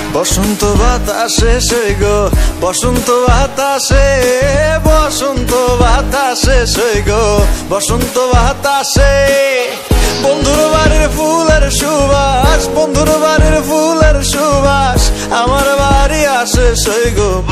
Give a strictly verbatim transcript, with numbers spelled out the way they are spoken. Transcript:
বসন্ত বাতাসে সই গো, বসন্ত বাতাসে, বসন্ত বাতাসে সই গো, বসন্ত বাতাসে। বন্ধুর বাড়ির ফুলের সুবাস, বন্ধুর বাড়ির ফুলের সুবাস আমার বাড়ি আসে সই গো,